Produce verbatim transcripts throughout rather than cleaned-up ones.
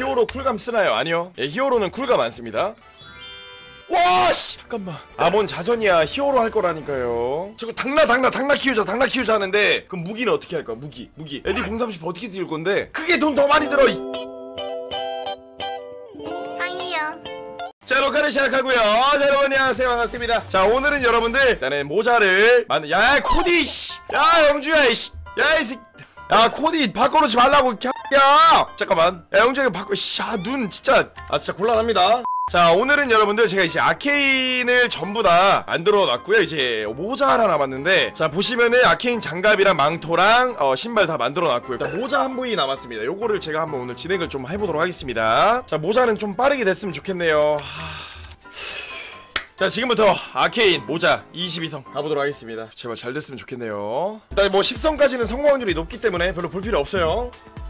히어로 쿨감 쓰나요? 아니요. 예, 히어로는 쿨감 안 씁니다. 와, 씨, 잠깐만. 아, 뭔 자전이야. 히어로 할 거라니까요. 저거 당나, 당나, 당나 키우자, 당나 키우자 하는데, 그럼 무기는 어떻게 할 거야? 무기, 무기. 에디 공삼십 어떻게 띄울 건데? 그게 돈 더 많이 들어. 이... 아니요. 자, 녹화를 시작하고요. 자, 여러분 안녕하세요. 반갑습니다. 자, 오늘은 여러분들 일단은 모자를 만 야, 코디 씨. 야, 영주야 이씨. 야, 이 새끼. 야, 코디 바꿔놓지 말라고. 야, 잠깐만. 야, 영주야 이거 바꿔. 씨, 아, 눈 진짜. 아, 진짜 곤란합니다. 자, 오늘은 여러분들 제가 이제 아케인을 전부 다 만들어 놨고요. 이제 모자 하나 남았는데, 자, 보시면은 아케인 장갑이랑 망토랑 어, 신발 다 만들어 놨고요. 일단 모자 한 부위 남았습니다. 요거를 제가 한번 오늘 진행을 좀 해보도록 하겠습니다. 자, 모자는 좀 빠르게 됐으면 좋겠네요. 하... 자, 지금부터 아케인 모자 이십이 성 가보도록 하겠습니다. 제발 잘 됐으면 좋겠네요. 일단 뭐 십 성까지는 성공 확률이 높기 때문에 별로 볼 필요 없어요.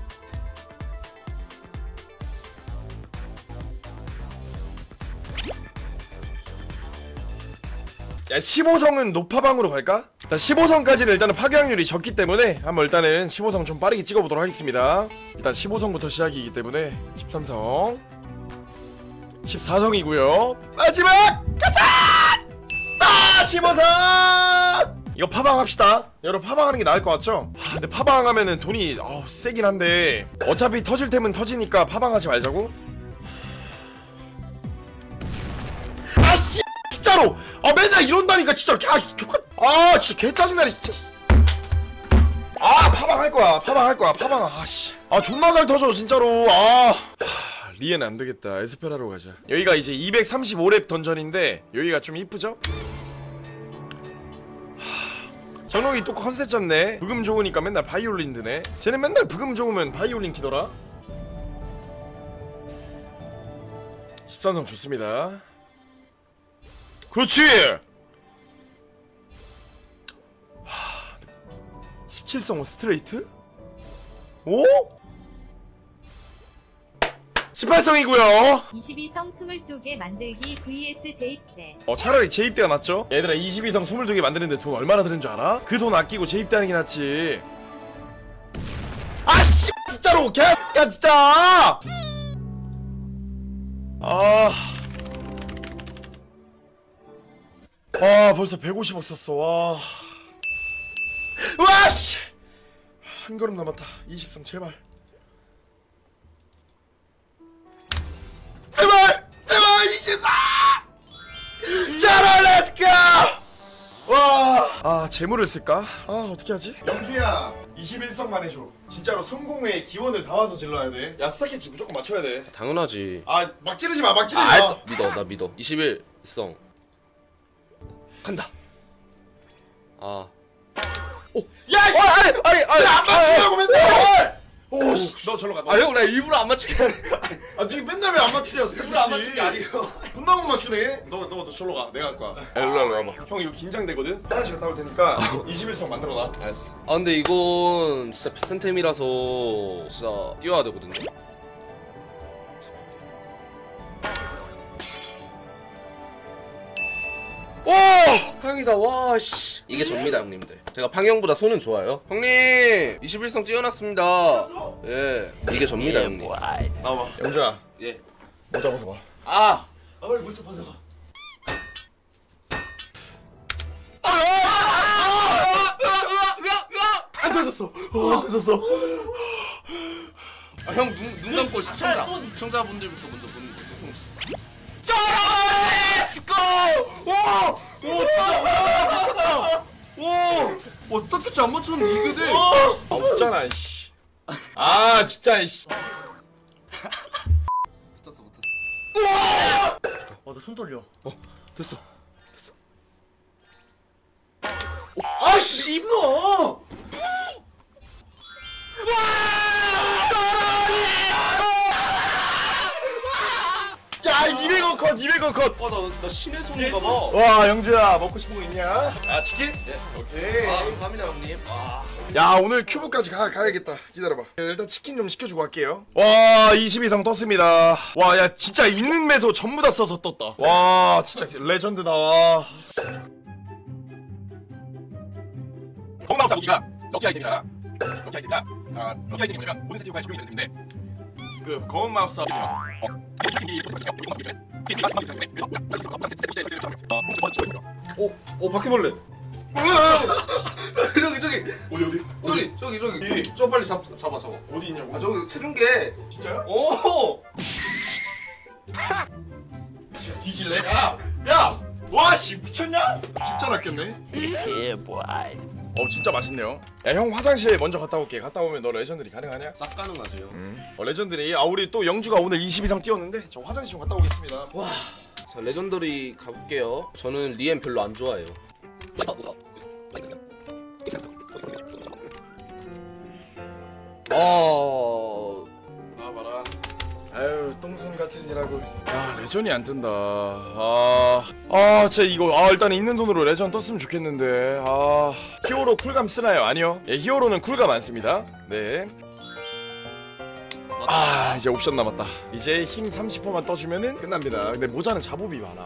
야, 십오 성은 노파방으로 갈까? 일단 십오 성까지는 일단은 파괴확률이 적기 때문에 한번 일단은 십오 성 좀 빠르게 찍어보도록 하겠습니다. 일단 십오 성부터 시작이기 때문에 십삼 성 십사 성이고요 마지막! 가자! 아! 십오 성! 이거 파방합시다. 여러분 파방하는 게 나을 것 같죠? 아, 근데 파방하면은 돈이 어우 세긴 한데 어차피 터질 템은 터지니까 파방하지 말자고? 아씨! 진짜로! 아 맨날 이런다니까 진짜. 아, 아 진짜 개짜증나네 진짜. 아 파방할 거야. 파방할 거야. 파방. 아씨. 아 존나 잘 터져 진짜로. 아 하, 리엔 안 되겠다. 에스페라로 가자. 여기가 이제 이백삼십오 렙 던전인데 여기가 좀 이쁘죠? 하, 정록이 또 컨셉 잡네. 브금 좋으니까 맨날 바이올린 드네. 쟤는 맨날 브금 좋으면 바이올린 키더라. 십삼 성 좋습니다. 그렇지! 하... 십칠 성 스트레이트? 오? 십팔 성이고요. 이십이 성 이십이 개 만들기 vs 재입대. 어, 차라리 재입대가 낫죠? 얘들아, 이십이 성 이십이 개 만드는데 돈 얼마나 드는 줄 알아? 그 돈 아끼고 재입대하는 게 낫지. 아씨! 진짜로! 개! 야 진짜! 아... 와, 벌써 백오십억 썼어. 와. 와 씨. 한 걸음 남았다. 이십 성 제발. 제발. 제발 이십사. 제발 렛츠고. 와. 아, 재물을 쓸까? 아, 어떻게 하지? 영주야, 이십일 성만 해줘. 진짜로 성공의 기원을 담아서 질러야 돼. 야, 스타캐치 무조건 맞춰야 돼. 당연하지. 아, 막 찌르지 마. 막 찌르지 아, 마. 알았어. 믿어. 나 믿어. 이십일 성 간다. 아. 오, 야, 이 아니, 아니, 아니, 안 맞추냐고 맨날. 오, 씨, 너 절로 가. 너. 아, 형, 나 일부러 안 맞추게. 아, 니 맨날 왜 안 맞추냐? 일부러 안 맞춘 게 아니고. 존나 못 맞추네. 너, 너, 너 절로 가. 내가 할 거야. 야, 일로 와, 일로 와봐. 형 이거 긴장되거든. 화장실 갔다 올 테니까 이십일 성 만들어놔. 알았어. 아, 근데 이건 진짜 비싼 템이라서 진짜 뛰어야 되거든요. 오! 형이다. 와, 씨. 이게 접니다, 형님들. 제가 팡형보다 손은 좋아요. 형님, 이십일 성 뛰어났습니다. 예. 이게 접니다, 형님. 나와봐. 영주야, 예. 모자 벗어봐. 아! 아, 빨리 모자 벗어봐. 안 터졌어. 어, 안 터졌어. 아, 형, 눈, 눈 감고 시청자. 시청자분들부터 먼저 보는 거. 짜라! 렛츠고! 와! 오, 진짜 와, 미쳤다. 오! 어떻게 안 맞췄는데 이게 돼? 아, 없잖아, 씨. 아, 진짜, 이씨. 붙었어, 붙었어. 어, 나 손 떨려. 어, 됐어. 됐어. 아, 씨발! 야, 이백억 컷, 이백억 컷. 와, 나, 나 신의 손인가 봐. 와, 영주야, 먹고 싶은 거 있냐? 아, 치킨? 예. 오케이. 아, 감사합니다, 형님. 와. 야, 오늘 큐브까지 가, 가야겠다. 기다려봐. 일단 치킨 좀 시켜주고 갈게요. 와, 이십이 성 떴습니다. 와, 야, 진짜 있는 매소 전부 다 써서 떴다. 와, 진짜 레전드다. 와. 건강사 무기가 럭키 아이템이라 럭키 아이템이라 아 럭키 아이템이 뭐냐면 모든 세트 효과에 적용이 되는 템인데 그 검은 마법사. 오, 오 바퀴벌레. 저기 저기 어디 어디 저기 저기 저기 이. 저 빨리 잡 잡아 잡아. 어디 있냐고? 아 저기 체중계. 진짜요? 오. 뒤질래? 야! 야! 와씨 미쳤냐? 진짜 낚였네. 어 진짜 맛있네요. 야 형 화장실 먼저 갔다 올게. 갔다 오면 너 레전드리 가능하냐? 싹 가능하죠. 음. 어 레전드리. 아 우리 또 영주가 오늘 이십 이상 뛰었는데 저 화장실 좀 갔다 오겠습니다. 와. 자 레전더리 가볼게요. 저는 리엠 별로 안 좋아해요. 어. 아 봐라. 아유 똥손 같은 이라고. 아 레전이 안 뜬다. 아, 아 진짜 이거 아 일단 있는 돈으로 레전 떴으면 좋겠는데. 아 히어로 쿨감 쓰나요? 아니요. 예, 히어로는 쿨감 안 씁니다. 네. 아 이제 옵션 남았다. 이제 힘 삼십 퍼센트만 떠주면은 끝납니다. 근데 모자는 잡업이 많아.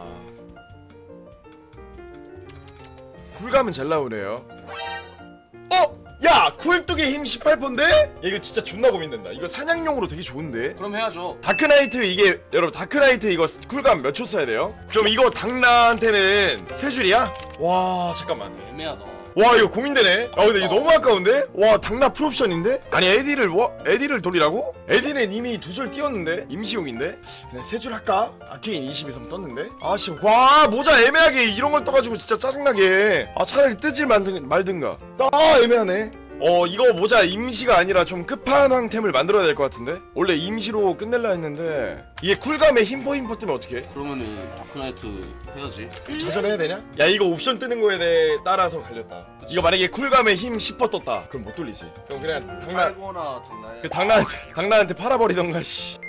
쿨감은 잘 나오네요. 어? 야! 쿨뚝의 힘 십팔 퍼센트인데? 야, 이거 진짜 존나 고민된다. 이거 사냥용으로 되게 좋은데? 그럼 해야죠. 다크나이트 이게 여러분 다크나이트 이거 쿨감 몇 초 써야 돼요? 그럼 이거 당나한테는 세 줄이야? 와 잠깐만. 애매하다. 와 이거 고민되네. 아 근데 이거 너무 아까운데? 와 당나 풀옵션인데? 아니 에디를 뭐 에디를 돌리라고? 에디는 이미 두 줄 띄웠는데 임시용인데? 그냥 세 줄 할까? 아케인 이십이 성 떴는데? 아씨 와 모자 애매하게 이런 걸 떠가지고 진짜 짜증나게. 아 차라리 뜨질 말든, 말든가. 아 애매하네. 어 이거 모자 임시가 아니라 좀 끝판왕템을 만들어야 될 것 같은데? 원래 임시로 끝낼라 했는데 이게 쿨감에 힘퍼 힘퍼 뜨면 어떡해? 그러면은 다크나이트 해야지. 자전해야 되냐? 야 이거 옵션 뜨는 거에 대해 따라서 갈렸다. 이거 만약에 쿨감에 힘 십 퍼센트 떴다 그럼 못 돌리지. 그럼 그냥 당나 팔거나 당나에. 그 당나한테 당나한테 팔아버리던가 씨.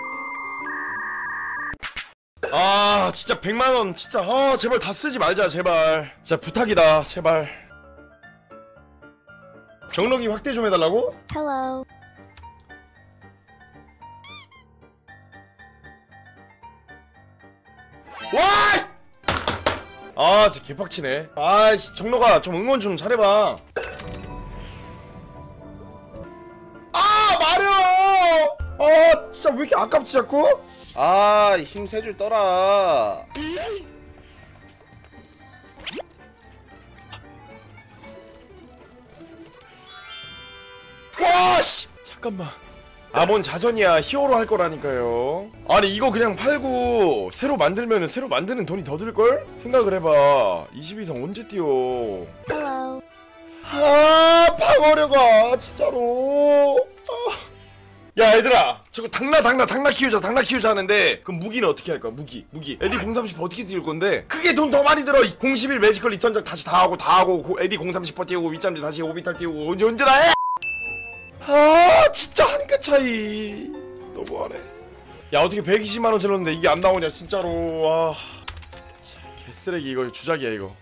아 진짜 백만 원 진짜 아 제발 다 쓰지 말자 제발. 진짜 부탁이다 제발. 경력이 확대 좀 해달라고? Hello. 와! 아 진짜 개빡치네. 아이씨 정로가 좀 응원 좀 잘해봐. 아 마려. 아 진짜 왜 이렇게 아깝지 자꾸? 아힘 세 줄 떠라. 와씨 잠깐만. 아 뭔 자전이야. 히어로 할 거라니까요. 아니 이거 그냥 팔고 새로 만들면은 새로 만드는 돈이 더 들걸? 생각을 해봐. 이십이 성 언제 띄워? Hello. 아 방어려가 진짜로. 아. 야 얘들아 저거 당나 당나 당나 키우자 당나 키우자 하는데 그럼 무기는 어떻게 할 거야? 무기 무기 에디 공삼십 어떻게 띄울 건데? 그게 돈 더 많이 들어. 공십일 매지컬 리턴작 다시 다 하고 다 하고 고, 에디 공삼십 띄우고 윗잠지 다시 오비탈 띄우고 언제 언제 다 해? 아 진짜 한 끗 차이 너무하네. 야 어떻게 백이십만 원 질렀는데 이게 안 나오냐 진짜로. 아 개쓰레기 이거 주작이야 이거.